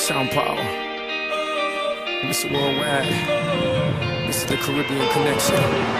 Sean Paul, Mr. Worldwide, this is the Caribbean Connection.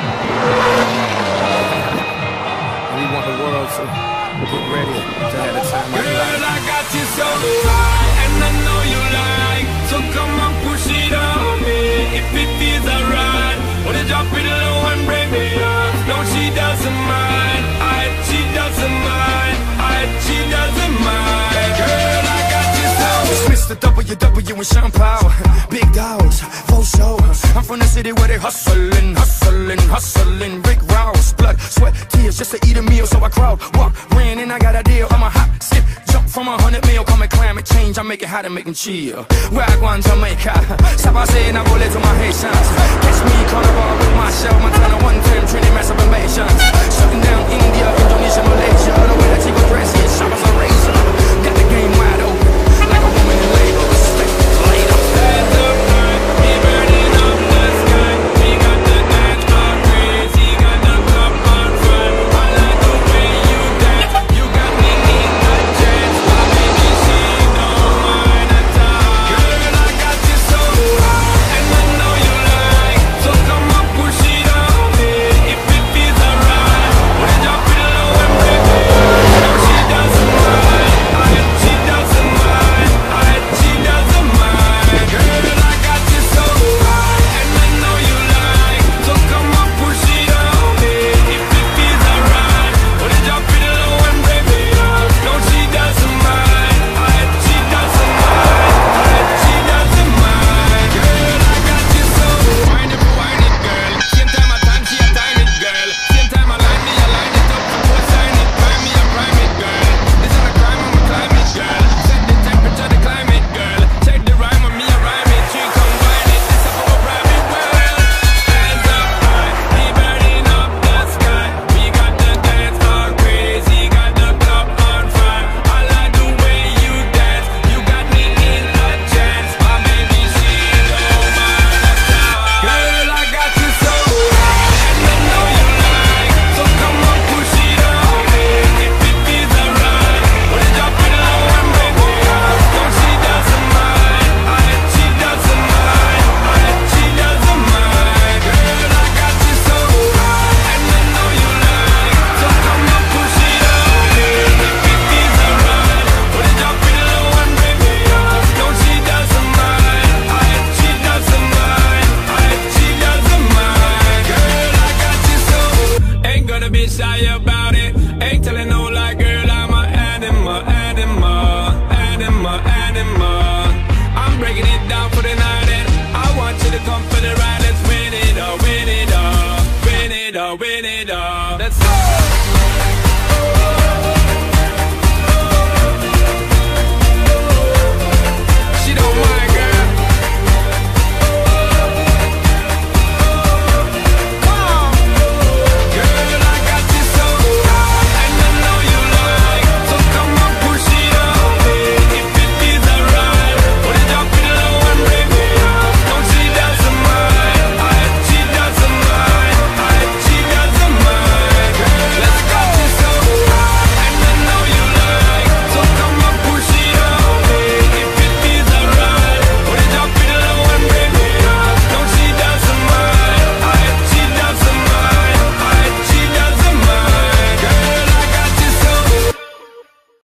And we want the world to get ready to have a time like that. Girl, I got you so high, and I know you like, so come on, push it on me. If it feels alright, wanna drop it low and break me up. No, she doesn't mind, she doesn't mind, she doesn't mind. Girl, I got you so. It's Mr. WW and Sean Paul, big dogs, full show. I'm from the city where they hustling, hustling, hustling. Rick Ross, blood, sweat, tears just to eat a meal. So I crowd, walk, ran, and I got a deal. I'm a hop, skip, jump from 100 mil. Call me climate change, I make it hot and make them chill. Wagwan Jamaica, Sabase and I roll it to my Haitians. Catch me, carnival with my show, Montana 110, Trinity massive invasions. Shutting down India, Indonesia, Malaysia. The way that Chico dress, yeah, sharp as a razor. Got the game wide open, like a woman in labor. Respect, later. Hands up high, we burning up the sky. We got the dance on crazy, got the club on fire. I like the way you dance, you got me in the chance. My baby, she don't mind at all. Girl, I got you so high, and I know you like, so come on, push it on me. If it feels alright, wanna drop it low and break me up. No, she doesn't mind, she doesn't mind, she doesn't mind. Girl, I got you so high, and I know you like, so come on, push it on me. If it feels alright, wanna drop it low and break me up. No, she doesn't mind, she doesn't mind, she doesn't mind. Girl, I got you so. Wind it, girl. Same time I time, she a time it, girl. Same time I line me, I line it up. Before sign it, prime me, I prime it, girl. This is a crime, I'm a climate, girl. Set the temperature, the climate, girl. Check the rhyme on me, I rhyme it. She combine it, this up for private world. Hands up high, we burning up the sky. We got the dance all crazy, got the club on fire. I like the way you dance, you got me in a chance. My baby, she don't mind at all. Girl, I got you so high, and I know you like, so come on, push it on me. If it feels alright, wanna drop it low and break me up. No, she doesn't mind, she doesn't mind, she doesn't mind. Girl, I got you so high, and I know you like, so come on, push it on me. If it feels alright, wanna drop it low and break me up. No, she doesn't mind, she doesn't mind, she doesn't mind. Girl, I got you so. Ain't gonna be shy about it. Ain't telling no lie, girl, I'm a animal, animal, animal, animal. I'm breaking it down for the night, and I want you to come.